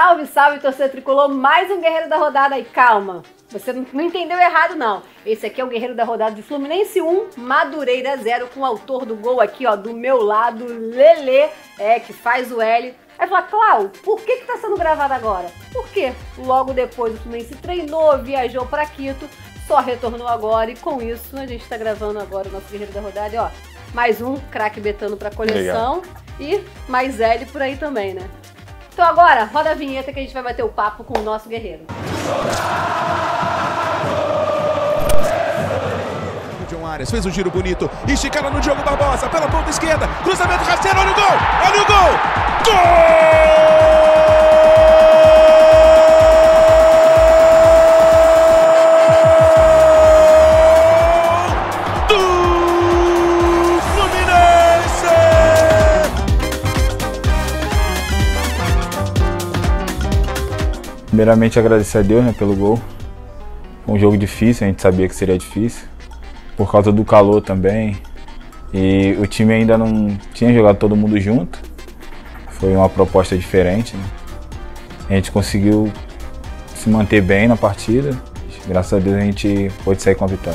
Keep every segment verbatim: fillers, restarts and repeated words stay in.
Salve, salve, torcedor tricolor, mais um guerreiro da rodada aí, calma, você não, não entendeu errado não, esse aqui é o guerreiro da rodada de Fluminense um, Madureira zero, com o autor do gol aqui, ó, do meu lado, Lelê, é, que faz o L. Aí fala, Clau, por que que tá sendo gravado agora? Por quê? Logo depois o Fluminense treinou, viajou pra Quito, só retornou agora e com isso a gente tá gravando agora o nosso guerreiro da rodada, e ó, mais um craque betano pra coleção. Legal. E mais L por aí também, né? Então agora, roda a vinheta que a gente vai bater o papo com o nosso guerreiro. John Arias fez um giro bonito, esticada no Diogo Barbosa, pela ponta esquerda, cruzamento rasteiro, olha o gol! Olha o gol! Gol! Primeiramente agradecer a Deus, né, pelo gol. Foi um jogo difícil, a gente sabia que seria difícil, por causa do calor também. E o time ainda não tinha jogado todo mundo junto. Foi uma proposta diferente, né? A gente conseguiu se manter bem na partida. Graças a Deus a gente pôde sair com a vitória.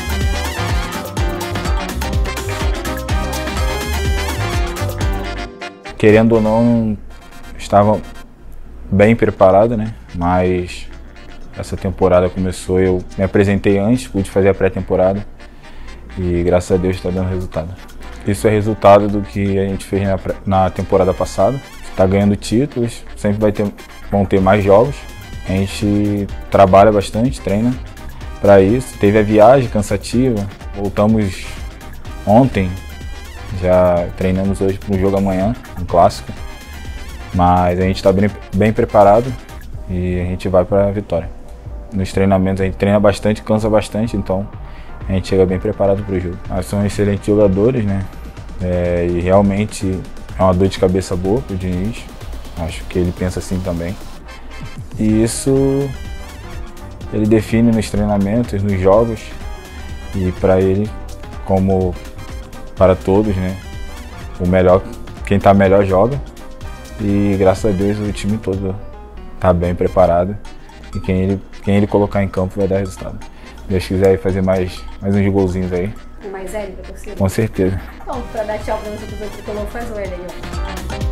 Querendo ou não, estava bem preparado, né? Mas essa temporada começou, eu me apresentei antes, pude fazer a pré-temporada e graças a Deus está dando resultado. Isso é resultado do que a gente fez na, na temporada passada. Está ganhando títulos, sempre vai ter, vão ter mais jogos. A gente trabalha bastante, treina para isso. Teve a viagem cansativa, voltamos ontem, já treinamos hoje para o jogo amanhã, um clássico. Mas a gente está bem, bem preparado e a gente vai para a vitória. Nos treinamentos a gente treina bastante, cansa bastante, então a gente chega bem preparado para o jogo. Mas são excelentes jogadores, né? É, e realmente é uma dor de cabeça boa para o Diniz. Acho que ele pensa assim também. E isso ele define nos treinamentos, nos jogos. E para ele, como para todos, né? O melhor, quem está melhor joga. E graças a Deus o time todo está bem preparado e quem ele, quem ele colocar em campo vai dar resultado. Se Deus quiser fazer mais, mais uns golzinhos aí. Mais L pra torcida? Com certeza. Então, para dar tchau para você do tricolor, faz o L aí, ó.